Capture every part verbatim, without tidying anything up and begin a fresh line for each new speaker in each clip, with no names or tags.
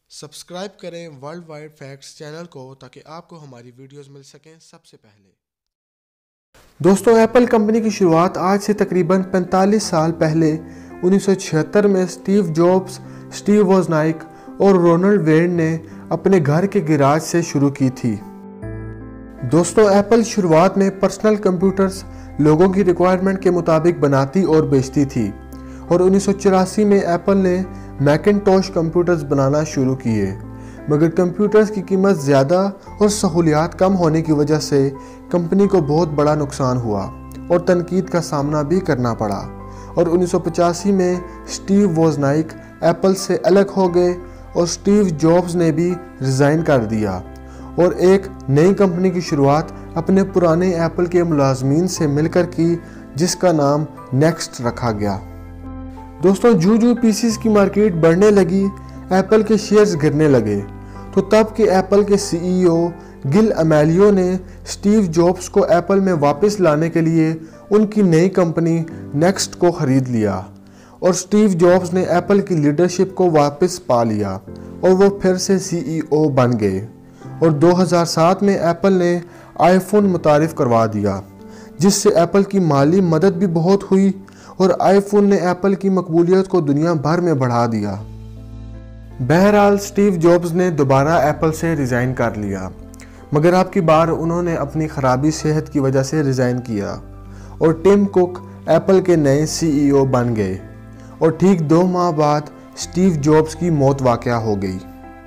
Subscribe करें world wide facts channel को ताकि आपको हमारी वीडियोस मिल सकें सबसे पहले।
दोस्तों, एप्पल कंपनी की शुरुआत आज से तकरीबन पैंतालीस साल पहले उन्नीस सौ छिहत्तर में स्टीव जॉब्स, स्टीव वोजनाइक और रोनाल्ड वेन ने अपने घर के गैराज से शुरू की थी। दोस्तों, एप्पल शुरुआत में पर्सनल कंप्यूटर्स लोगों की रिक्वायरमेंट के मुताबिक बनाती और बेचती थी और उन्नीस सौ चौरासी में एप्पल ने मैकिनटॉश कंप्यूटर्स बनाना शुरू किए, मगर कंप्यूटर्स की कीमत ज़्यादा और सहूलियात कम होने की वजह से कंपनी को बहुत बड़ा नुकसान हुआ और तनकीद का सामना भी करना पड़ा और उन्नीस सौ पचासी में स्टीव वोजनाइक एप्पल से अलग हो गए और स्टीव जॉब्स ने भी रिज़ाइन कर दिया और एक नई कंपनी की शुरुआत अपने पुराने एप्पल के मुलाजमीन से मिलकर की, जिसका नाम नेक्स्ट रखा गया। दोस्तों, जू जू पीसीस की मार्केट बढ़ने लगी, एप्पल के शेयर्स गिरने लगे, तो तब के एप्पल के सीईओ गिल अमेलियो ने स्टीव जॉब्स को एप्पल में वापस लाने के लिए उनकी नई कंपनी नेक्स्ट को खरीद लिया और स्टीव जॉब्स ने एप्पल की लीडरशिप को वापस पा लिया और वो फिर से सीईओ बन गए और दो हज़ार सात में एप्पल ने आईफोन मुतारिफ करवा दिया, जिससे एप्पल की माली मदद भी बहुत हुई और आईफोन ने एप्पल की मकबूलियत को दुनिया भर में बढ़ा दिया। बहरहाल स्टीव जॉब्स ने दोबारा एप्पल से रिज़ाइन कर लिया, मगर अब की बार उन्होंने अपनी ख़राबी सेहत की वजह से रिज़ाइन किया और टिम कुक एप्पल के नए सीईओ बन गए और ठीक दो माह बाद स्टीव जॉब्स की मौत वाक़या हो गई।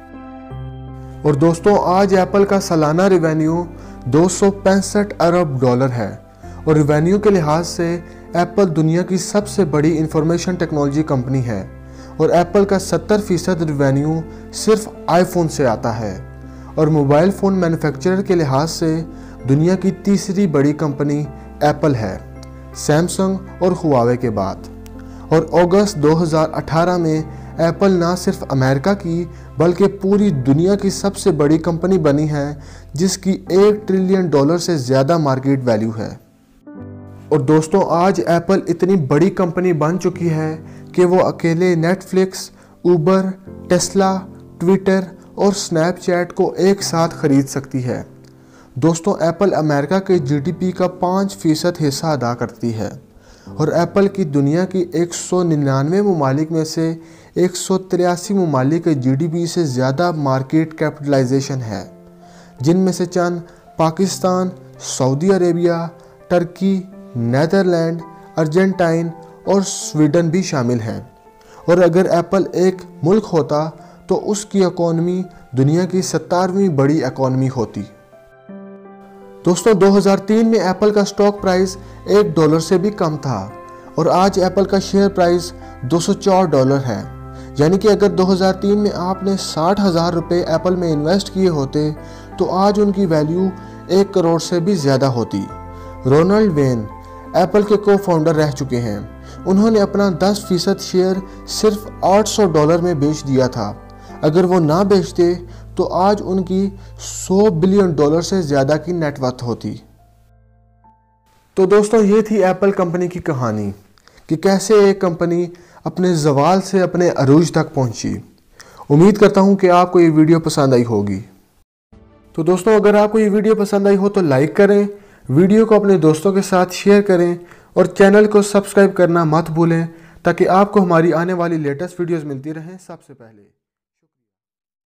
और दोस्तों, आज एप्पल का सालाना रेवेन्यू दो सौ पैंसठ अरब डॉलर है और रेवेन्यू के लिहाज से एप्पल दुनिया की सबसे बड़ी इंफॉर्मेशन टेक्नोलॉजी कंपनी है और एप्पल का सत्तर फीसद रेवेन्यू सिर्फ आईफोन से आता है और मोबाइल फ़ोन मैन्युफैक्चरर के लिहाज से दुनिया की तीसरी बड़ी कंपनी एप्पल है, सैमसंग और हुआवे के बाद। और अगस्त दो हज़ार अठारह में एप्पल ना सिर्फ अमेरिका की बल्कि पूरी दुनिया की सबसे बड़ी कंपनी बनी है, जिसकी एक ट्रिलियन डॉलर से ज़्यादा मार्केट वैल्यू है। और दोस्तों, आज एप्पल इतनी बड़ी कंपनी बन चुकी है कि वो अकेले नेटफ्लिक्स, उबर, टेस्ला, ट्विटर और स्नैपचैट को एक साथ खरीद सकती है। दोस्तों, एप्पल अमेरिका के जीडीपी का पाँच फीसद हिस्सा अदा करती है और एप्पल की दुनिया की एक सौ निन्यानवे ममालिक में से एक सौ तिरासी ममालिक के जीडीपी से ज़्यादा मार्केट कैपिटलाइजेशन है, जिनमें से चंद Pakistan, Saudi Arabia, Turkey, Netherland, Argentine और स्वीडन भी शामिल हैं। और अगर एप्पल एक मुल्क होता तो उसकी इकॉनमी दुनिया की सत्तरवीं बड़ी इकॉनमी होती। दोस्तों, दो हज़ार तीन में एप्पल का स्टॉक प्राइस एक डॉलर से भी कम था और आज एप्पल का शेयर प्राइस दो सौ चार डॉलर है, यानी कि अगर दो हज़ार तीन में आपने साठ हज़ार रुपये एप्पल में इन्वेस्ट किए होते तो आज उनकी वैल्यू एक करोड़ से भी ज़्यादा होती। रोनाल्ड वेन एप्पल के को फाउंडर रह चुके हैं। उन्होंने अपना दस फीसद शेयर सिर्फ आठ सौ डॉलर में बेच दिया था। अगर वो ना बेचते तो आज उनकी सौ बिलियन डॉलर से ज़्यादा की नेटवर्थ होती। तो दोस्तों, ये थी एप्पल कंपनी की कहानी कि कैसे एक कंपनी अपने ज़वाल से अपने अरूज तक पहुंची। उम्मीद करता हूं कि आपको ये वीडियो पसंद आई होगी। तो दोस्तों, अगर आपको ये वीडियो पसंद आई हो तो लाइक करें, वीडियो को अपने दोस्तों के साथ शेयर करें और चैनल को सब्सक्राइब करना मत भूलें ताकि आपको हमारी आने वाली लेटेस्ट वीडियोस मिलती रहें सबसे पहले।